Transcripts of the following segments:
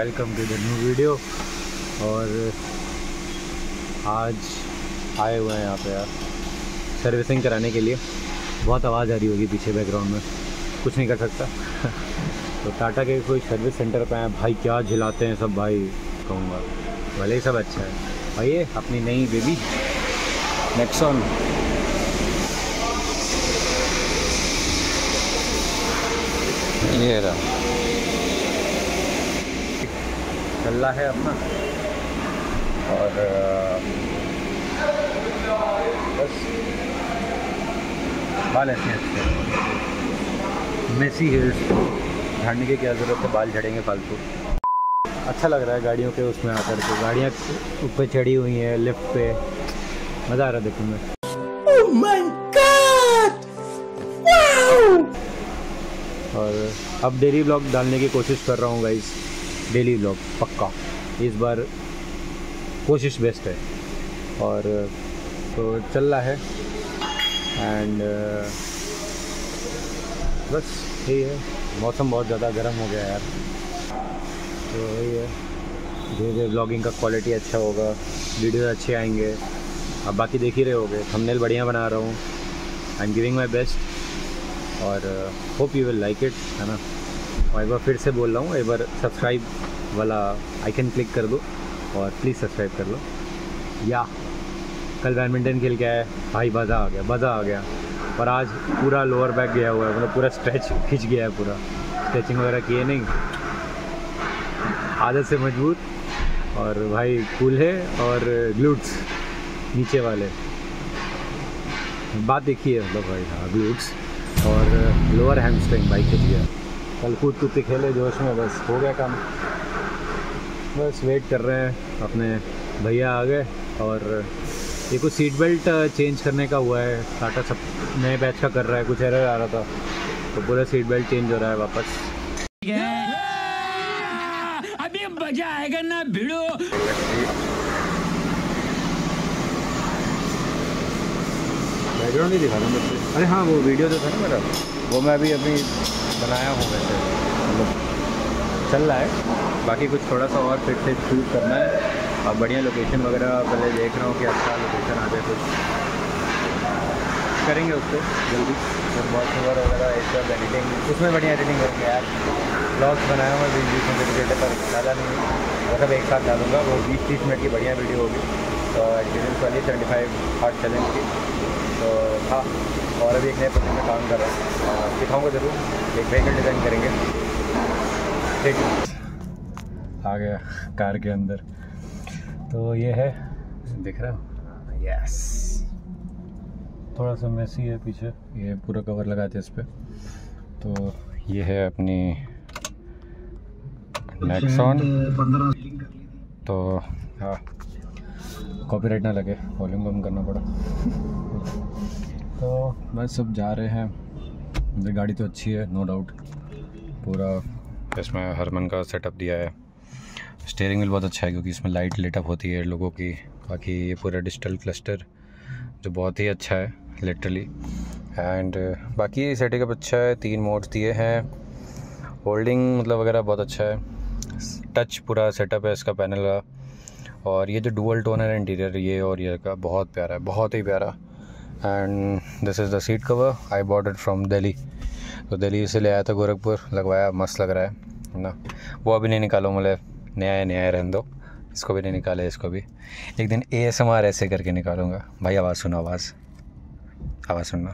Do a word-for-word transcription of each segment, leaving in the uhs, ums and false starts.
Welcome to the new video. और आज आए हुए हैं यहाँ पे यार सर्विसिंग कराने के लिए। बहुत आवाज़ आ रही होगी पीछे बैकग्राउंड में, कुछ नहीं कर सकता। तो टाटा के कोई सर्विस सेंटर पे हैं भाई, क्या झिलाते हैं सब भाई, कहूँगा भले ही सब अच्छा है भाई। ये अपनी नई बेबी नेक्सॉन, ये रहा चल रहा है अपना। और बस बाल ऐसे अच्छे मेसी हेयर्स, झाड़ने की क्या ज़रूरत है, बाल झड़ेंगे फालतू। अच्छा लग रहा है गाड़ियों के उसमें आकर के, गाड़ियाँ ऊपर चढ़ी हुई हैं लिफ्ट पे, मज़ा आ रहा है देखने में। Oh my God! Wow! और अब डेली व्लॉग डालने की कोशिश कर रहा हूँ गाइस, डेली व्लॉग पक्का। इस बार कोशिश बेस्ट है। और तो चल रहा है एंड बस यही है। मौसम बहुत ज़्यादा गर्म हो गया यार, तो यही है। धीरे धीरे व्लॉगिंग का क्वालिटी अच्छा होगा, वीडियो अच्छे आएंगे। अब बाकी देख ही रहे होगे, थंबनेल बढ़िया बना रहा हूँ, I am giving my best. और hope you will like it, है ना। और एक बार फिर से बोल रहा हूँ, एक बार सब्सक्राइब वाला आइकन क्लिक कर दो और प्लीज़ सब्सक्राइब कर लो। या कल बैडमिंटन खेल के आए भाई, मज़ा आ गया, मज़ा आ गया। और आज पूरा लोअर बैक गया हुआ है, मतलब पूरा स्ट्रेच खिंच गया है, पूरा स्ट्रेचिंग वगैरह किए नहीं, आदत से मजबूत। और भाई कूल है। और ग्लूट्स नीचे वाले, बात देखिए मतलब भाई, हाँ ग्लूट्स। और लोअर हैमस्ट्रिंग भाई खिंच गया। कल कूद कूद के खेले जोश में, बस हो गया काम। बस वेट कर रहे हैं, अपने भैया आ गए। और ये कुछ सीट बेल्ट चेंज करने का हुआ है, टाटा सब नए बैच का कर रहा है, कुछ एरर आ रहा था तो पूरा सीट बेल्ट चेंज हो रहा है वापस। अभी मजा आएगा ना भिड़ो। बैकग्राउंड नहीं दिखा रहा मुझे। अरे हाँ, वो वीडियो जो था ना मेरा, वो मैं अभी अभी बनाया हूँ वैसे, मतलब चल रहा है। बाकी कुछ थोड़ा सा और फिर से शूट करना है। अब बढ़िया लोकेशन वगैरह पहले देख रहा हूँ कि अच्छा लोकेशन आ जाए, कुछ करेंगे उस पर जल्दी। फिर बहुत ओवर वगैरह एक बार एडिटिंग, उसमें बढ़िया एडिटिंग करेंगे यार। ब्लॉग्स बनाया हुआ बीस बीस मिनट के पर ज़्यादा नहीं, मतलब एक साथ डालूंगा। वो बीस तीस मिनट की बढ़िया वीडियो होगी। तो एक्सपीरियंस वाली सेवेंटी फाइव हार्ट चैलेंज की तो हाँ। और अभी एक नए प्रोजेक्ट में काम कर रहा हूँ, दिखाऊँगा ज़रूर। एक व्हीकल डिज़ाइन करेंगे। ठीक आ गया कार के अंदर, तो ये है, दिख रहा है यस। थोड़ा सा मेसी है पीछे, ये पूरा कवर लगाते हैं इस पर। तो ये है अपनी नेक्सॉन। तो हाँ, कॉपीराइट ना लगे, वॉल्यूम कम करना पड़ा। तो बस सब जा रहे हैं। गाड़ी तो अच्छी है नो डाउट, पूरा इसमें हरमन का सेटअप दिया है। स्टीयरिंग व्हील बहुत अच्छा है क्योंकि इसमें लाइट लिटअप होती है लोगों की। बाकी ये पूरा डिजिटल क्लस्टर जो बहुत ही अच्छा है लिटरली। एंड बाकी सेटअप अच्छा है, तीन मोड्स दिए हैं, होल्डिंग मतलब वगैरह बहुत अच्छा है। टच पूरा सेटअप है इसका पैनल का। और ये जो डुअल टोन है इंटीरियर, ये और ये का बहुत प्यारा है, बहुत ही प्यारा। And this is the seat cover, I bought it from Delhi. तो दिल्ली से ले आया था, गोरखपुर लगवाया, मस्त लग रहा है ना। वो अभी नहीं निकालो, मतलब नया है, नया है, रहने दो, इसको भी नहीं निकाले। इसको भी एक दिन ए एस एम आर ऐसे करके निकालूंगा भाई। आवाज़ सुनो, आवाज़ आवाज़ सुनना।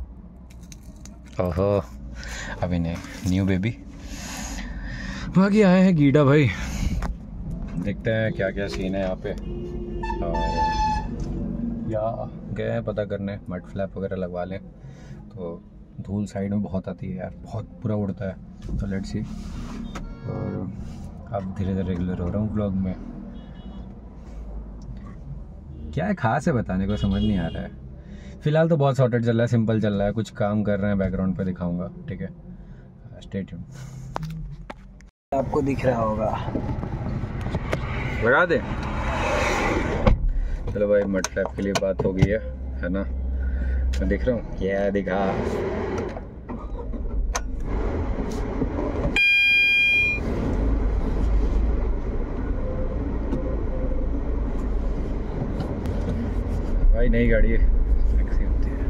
ओहो अभी नहीं, न्यू बेबी। बाकी आए हैं गीडा भाई, देखते हैं क्या क्या सीन है यहाँ पे। और या गए हैं पता करने, मड फ्लैप वगैरह लगवा लें। तो धूल साइड में बहुत आती है यार, बहुत पूरा उड़ता है। तो लेट्स सी। और अब धीरे धीरे रेगुलर हो रहा हूँ ब्लॉग में। क्या है खास है बताने को, समझ नहीं आ रहा है। फिलहाल तो बहुत शॉर्टेड चल रहा है, सिंपल चल रहा है। कुछ काम कर रहे हैं बैकग्राउंड पे, दिखाऊंगा, ठीक है। Stay tune. आपको दिख रहा होगा, लगा दे। चलो भाई, मड फ्लैप के लिए बात हो गई है है ना। मैं दिख रहा हूँ, क्या दिखा। भाई नई गाड़ी है, फ्लेक्सी होती है।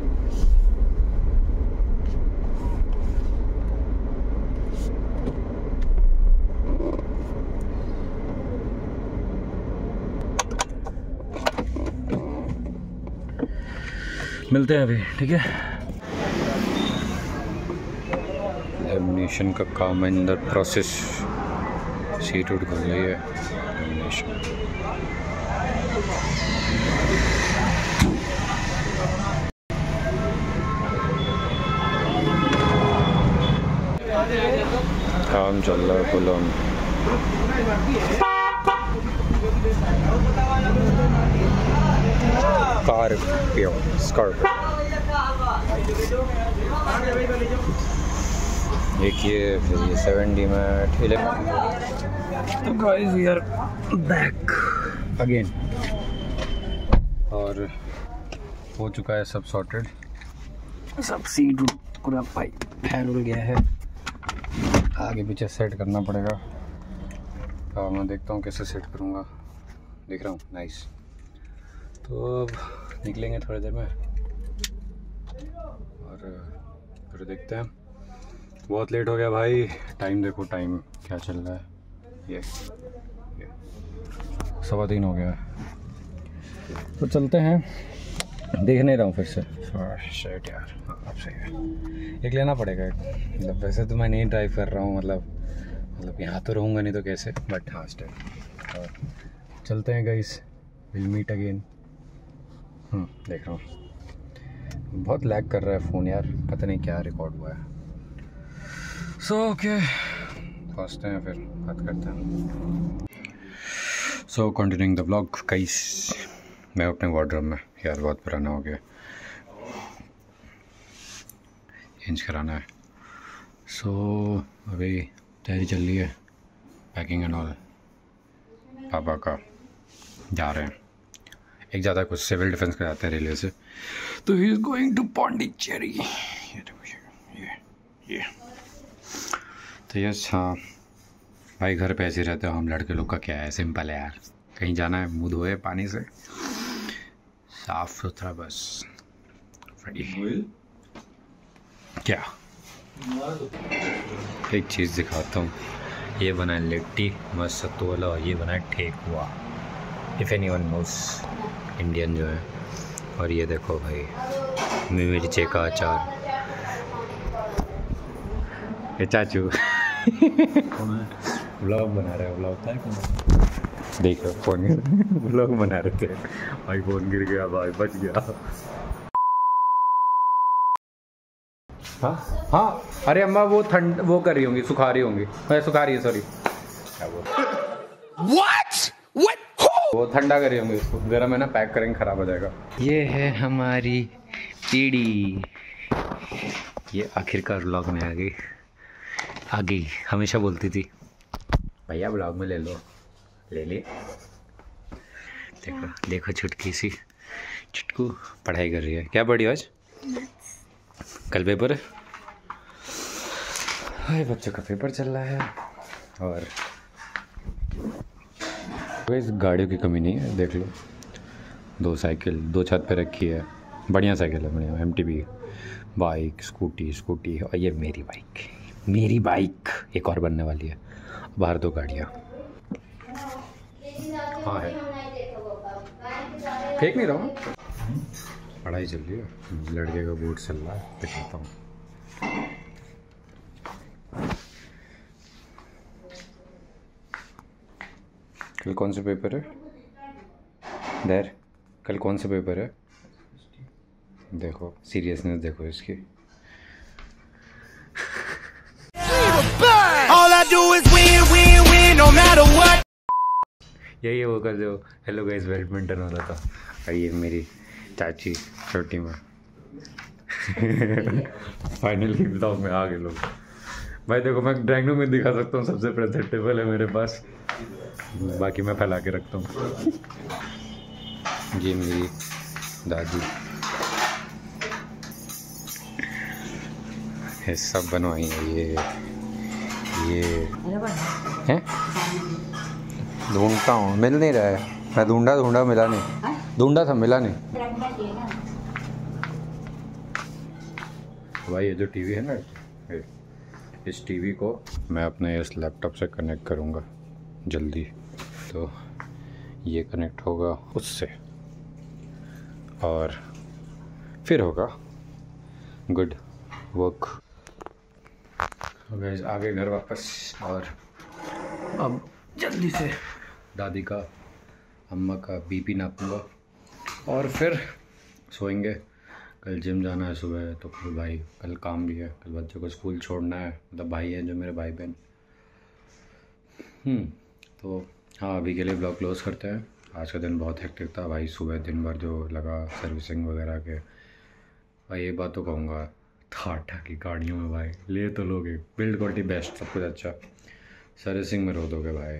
मिलते हैं अभी, ठीक है। लेमिनेशन का काम अंडर प्रोसेस, सीट उठ खुल रही है। लेमिनेशन काम चल रहा है फुल ऑन। स्कॉर्पियो स्कॉर्पियो एक ये, फिर ये सेवन डी मैट इलेवन। तो guys we are back again, और हो चुका है सब सॉर्टेड, सब सीट पूरा भाई फैल उड़ गया है। आगे पीछे सेट करना पड़ेगा, तो मैं देखता हूँ कैसे सेट करूँगा, देख रहा हूँ। नाइस। तो अब निकलेंगे थोड़ी देर में और फिर देखते हैं। बहुत लेट हो गया भाई, टाइम देखो, टाइम क्या चल रहा है, ये ये सवा तीन हो गया है। तो चलते हैं, देख नहीं रहा हूँ फिर से। शर्ट यार, हाँ अब सही है, एक लेना पड़ेगा। मतलब वैसे तो मैं नहीं ड्राइव कर रहा हूँ, मतलब मतलब यहाँ तो रहूँगा नहीं तो कैसे, बट हाँ स्टिल। और चलते हैं गाइस, विल मीट अगेन। हम्म देख रहा हूँ बहुत लैग कर रहा है फ़ोन यार, पता नहीं क्या रिकॉर्ड हुआ है। सो ओके, पहुँचते हैं फिर बात करते हैं। So continuing the vlog guys, मैं अपने वार्डरोब में, यार बहुत पुराना हो गया, चेंज कराना है। सो so, अभी तैयारी चल रही है, पैकिंग एंड ऑल। पापा का जा रहे हैं, एक ज़्यादा कुछ सिविल डिफेंस कराते हैं रेलवे से, तो he is going to Pondicherry. ये देखो ये ये तो यस, हाँ भाई घर पे ऐसे ही रहते हो हम लड़के लोग का, क्या है, सिंपल है यार। कहीं जाना है मुँह धोए पानी से, साफ सुथरा बस। क्या एक चीज़ दिखाता हूँ, ये बना है लिट्टी मस्त सत्तू वाला, और ये बना है ठेकुआ, if anyone knows, Indian जो है। और ये देखो भाई मिर्चे का अचार, ये चाचू व्लॉग बना रहे हैं, व्लॉग था देखो, फोन व्लॉग बना रहे थे भाई, फोन गिर गया भाई, बच गया। हाँ हाँ, अरे अम्मा वो ठंड वो कर रही होंगी, सुखा रही होंगी, अरे सुखा रही है, सॉरी क्या बोल What? What? वो ठंडा कर रही होंगी उसको, गर्म है ना, पैक करेंगे ख़राब हो जाएगा। ये है हमारी पीढ़ी, ये आखिरकार व्लॉग में आ गई आ गई हमेशा बोलती थी भैया व्लॉग में ले लो, ले लिए। देखो देखो छुटकी सी छुटकू पढ़ाई कर रही है। क्या पढ़ी आज? कल पेपर है, हाय बच्चों का पेपर चल रहा है। और इस गाड़ियों की कमी नहीं है, देख लो, दो साइकिल दो छत पे रखी है, बढ़िया साइकिल है, बढ़िया M T B bike, scooty scooty और ये मेरी बाइक मेरी बाइक एक और बनने वाली है। बाहर दो गाड़ियाँ, हाँ है, फेंक नहीं रहा हूँ, पढ़ाई चल रही है, लड़के का बोर्ड चल रहा है, दिखाता हूँ। कल कौन सा पेपर है देर? कल कौन सा पेपर है? देखो सीरियसनेस देखो इसकी। यही है वो का जो हेलो गाइस बैडमिंटन हो रहा था, और ये मेरी चाची छोटी माँ। फाइनली ब्लॉग में आ गए लोग भाई। देखो मैं ड्राइंग रूम में दिखा सकता हूँ, सबसे प्रेजेंटेबल है मेरे पास, बाकी मैं फैला के रखता हूँ। ये मेरी दादी, ये सब बनवाई है। ये ये हैं ढूंढता हूँ, मिल नहीं रहा है, मैं ढूंढा ढूंढा मिला नहीं, ढूंढा था मिला नहीं। भाई ये जो टीवी है ना, इस टीवी को मैं अपने इस लैपटॉप से कनेक्ट करूँगा जल्दी, तो ये कनेक्ट होगा उससे और फिर होगा गुड वर्क। तो गाइस आगे घर वापस, और अब जल्दी से दादी का अम्मा का बीपी नापूंगा और फिर सोएंगे। कल जिम जाना है सुबह, तो फिर भाई कल काम भी है, कल बच्चों को स्कूल छोड़ना है, मतलब भाई है जो मेरे भाई बहन। हम्म तो हाँ, अभी के लिए ब्लॉग क्लोज करते हैं। आज का दिन बहुत हेक्टिक था भाई, सुबह दिन भर जो लगा सर्विसिंग वगैरह के। भाई ये बात तो कहूँगा, थाटा की गाड़ियों में भाई ले तो लोगे, बिल्ड क्वालिटी बेस्ट, सब कुछ अच्छा, सर्विसिंग में रो दोगे भाई,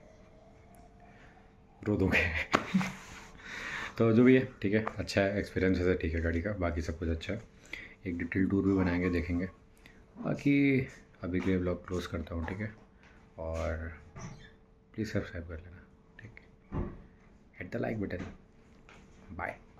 रो दोगे। तो जो भी है ठीक है, अच्छा है, एक्सपीरियंस है ठीक है गाड़ी का, बाकी सब कुछ अच्छा है। एक डिटेल टूर भी बनाएंगे, देखेंगे। बाकी अभी के लिए ब्लॉग क्लोज करता हूँ, ठीक है। और प्लीज़ सब्सक्राइब कर लेना, ठीक है, hit the like button. Bye.